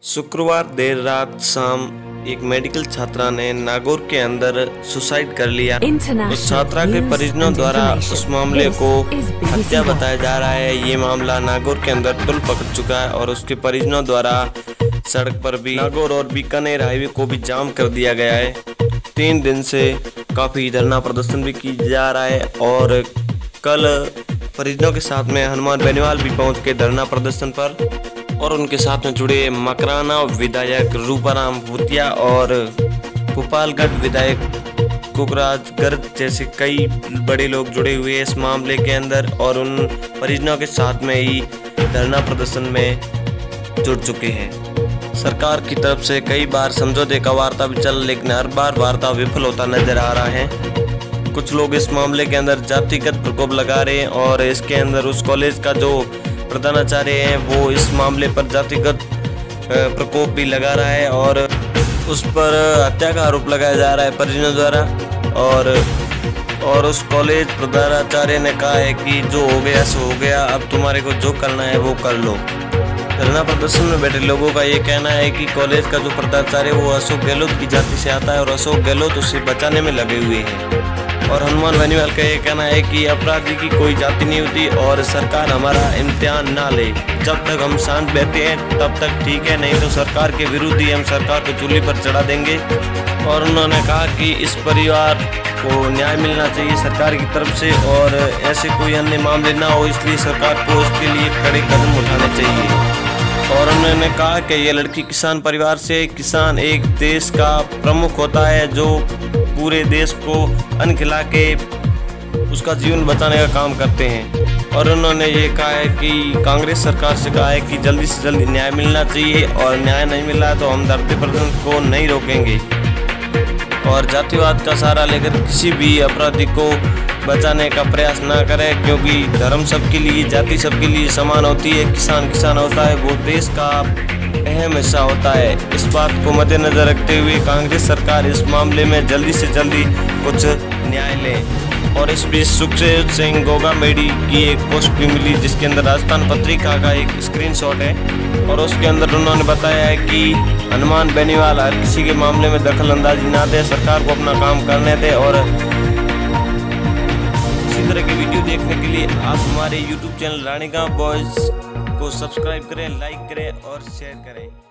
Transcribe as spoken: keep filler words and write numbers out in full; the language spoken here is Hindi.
शुक्रवार देर रात शाम एक मेडिकल छात्रा ने नागौर के अंदर सुसाइड कर लिया। उस छात्रा के परिजनों द्वारा उस मामले को हत्या बताया जा रहा है। ये मामला नागौर के अंदर तूल पकड़ चुका है और उसके परिजनों द्वारा सड़क पर भी नागौर और बीकानेर हाईवे को भी जाम कर दिया गया है। तीन दिन से काफी धरना प्रदर्शन भी किया जा रहा है और कल परिजनों के साथ में हनुमान बेनीवाल भी पहुंच के धरना प्रदर्शन पर और उनके साथ में जुड़े मकराना विधायक रूपाराम भूतिया और भोपालगढ़ विधायक कुकराज गर्ग जैसे कई बड़े लोग जुड़े हुए हैं इस मामले के अंदर और उन परिजनों के साथ में ही धरना प्रदर्शन में जुड़ चुके हैं। सरकार की तरफ से कई बार समझौते का वार्ता भी चल लेकिन हर बार वार्ता विफल होता नजर आ रहा है। कुछ लोग इस मामले के अंदर जातिगत प्रकोप लगा रहे हैं और इसके अंदर उस कॉलेज का जो प्रधानाचार्य हैं वो इस मामले पर जातिगत प्रकोप भी लगा रहा है और उस पर हत्या का आरोप लगाया जा रहा है परिजनों द्वारा और और उस कॉलेज प्रधानाचार्य ने कहा है कि जो हो गया सो हो गया, अब तुम्हारे को जो करना है वो कर लो। धरना प्रदर्शन में बैठे लोगों का ये कहना है कि कॉलेज का जो प्रधानाचार्य वो अशोक गहलोत की जाति से आता है और अशोक गहलोत उसे बचाने में लगे हुए हैं और हनुमान बेनीवाल का ये कहना है कि अपराधी की कोई जाति नहीं होती और सरकार हमारा इम्तिहान ना ले। जब तक हम शांत बैठे हैं तब तक ठीक है, नहीं तो सरकार के विरुद्ध ही हम सरकार को चूल्हे पर चढ़ा देंगे। और उन्होंने कहा कि इस परिवार को न्याय मिलना चाहिए सरकार की तरफ से और ऐसे कोई अन्य मामले ना हो, इसलिए सरकार को उसके लिए कड़े कदम उठाने चाहिए। और उन्होंने कहा कि ये लड़की किसान परिवार से, किसान एक देश का प्रमुख होता है जो पूरे देश को अन्न खिला के उसका जीवन बचाने का काम करते हैं। और उन्होंने ये कहा है कि कांग्रेस सरकार से कहा है कि जल्दी से जल्दी न्याय मिलना चाहिए और न्याय नहीं मिला तो हम धरती प्रदर्शन को नहीं रोकेंगे और जातिवाद का सहारा लेकर किसी भी अपराधी को बचाने का प्रयास ना करें, क्योंकि धर्म सबके लिए, जाति सबके लिए समान होती है। किसान किसान होता है, वो देश का अहम हिस्सा होता है। इस बात को मद्देनजर रखते हुए कांग्रेस सरकार इस मामले में जल्दी से जल्दी कुछ न्याय ले। और इस बीच सुखदेव सिंह गोगामेडी की एक पोस्ट भी मिली जिसके अंदर राजस्थान पत्रिका का एक स्क्रीनशॉट है और उसके अंदर उन्होंने बताया है कि हनुमान बेनीवाल हर किसी के मामले में दखल अंदाजी ना दे, सरकार को अपना काम करने दे। और इसी तरह की वीडियो देखने के लिए आप हमारे यूट्यूब चैनल रानीगांव बॉयज को सब्सक्राइब करें, लाइक करें और शेयर करें।